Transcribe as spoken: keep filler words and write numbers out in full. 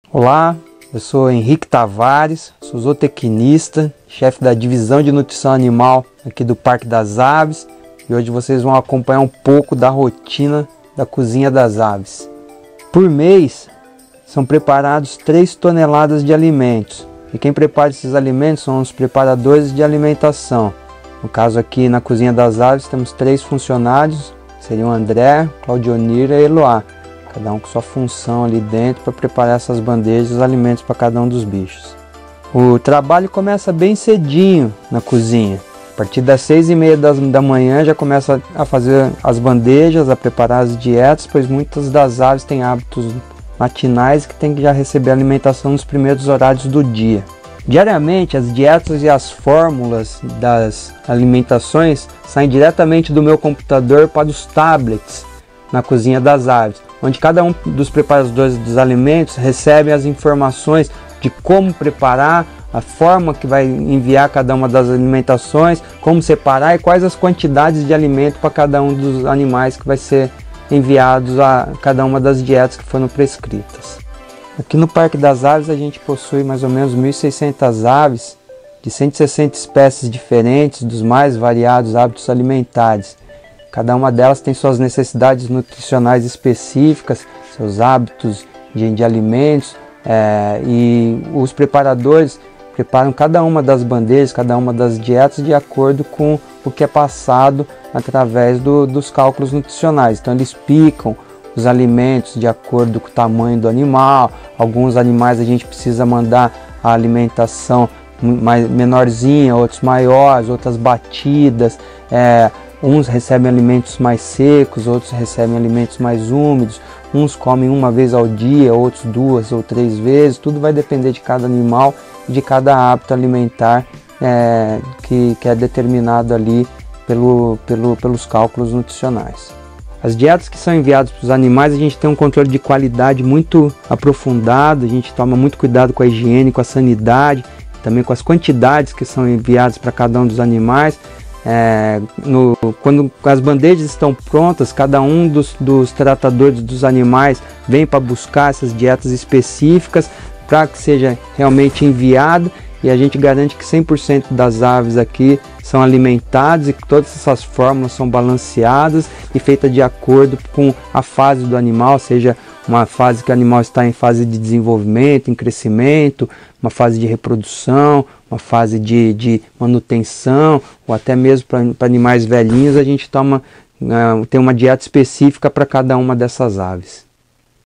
Olá, eu sou Henrique Tavares, sou zootecnista, chefe da divisão de nutrição animal aqui do Parque das Aves, e hoje vocês vão acompanhar um pouco da rotina da cozinha das aves. Por mês são preparados três toneladas de alimentos, e quem prepara esses alimentos são os preparadores de alimentação. No caso aqui na cozinha das aves temos três funcionários, seriam André, Claudionira e Eloá. Cada um com sua função ali dentro para preparar essas bandejas e os alimentos para cada um dos bichos. O trabalho começa bem cedinho na cozinha. A partir das seis e meia da manhã já começa a fazer as bandejas, a preparar as dietas, pois muitas das aves têm hábitos matinais que tem que já receber alimentação nos primeiros horários do dia. Diariamente as dietas e as fórmulas das alimentações saem diretamente do meu computador para os tablets na cozinha das aves, onde cada um dos preparadores dos alimentos recebe as informações de como preparar, a forma que vai enviar cada uma das alimentações, como separar e quais as quantidades de alimento para cada um dos animais que vai ser enviados a cada uma das dietas que foram prescritas. Aqui no Parque das Aves a gente possui mais ou menos mil e seiscentas aves de cento e sessenta espécies diferentes, dos mais variados hábitos alimentares. Cada uma delas tem suas necessidades nutricionais específicas, seus hábitos de, de alimentos, é, e os preparadores preparam cada uma das bandejas, cada uma das dietas de acordo com o que é passado através do, dos cálculos nutricionais. Então eles picam os alimentos de acordo com o tamanho do animal. Alguns animais a gente precisa mandar a alimentação mais menorzinha, outros maiores, outras batidas. É, uns recebem alimentos mais secos, outros recebem alimentos mais úmidos. Uns comem uma vez ao dia, outros duas ou três vezes. Tudo vai depender de cada animal e de cada hábito alimentar é, que, que é determinado ali pelo, pelo, pelos cálculos nutricionais. As dietas que são enviadas para os animais, a gente tem um controle de qualidade muito aprofundado, a gente toma muito cuidado com a higiene, com a sanidade, também com as quantidades que são enviadas para cada um dos animais. É, no, quando as bandejas estão prontas, cada um dos, dos tratadores dos animais vem para buscar essas dietas específicas para que seja realmente enviado, e a gente garante que cem por cento das aves aqui são alimentadas e que todas essas fórmulas são balanceadas e feitas de acordo com a fase do animal, seja uma fase que o animal está em fase de desenvolvimento, em crescimento, uma fase de reprodução, uma fase de, de manutenção, ou até mesmo para animais velhinhos a gente toma, uh, tem uma dieta específica para cada uma dessas aves.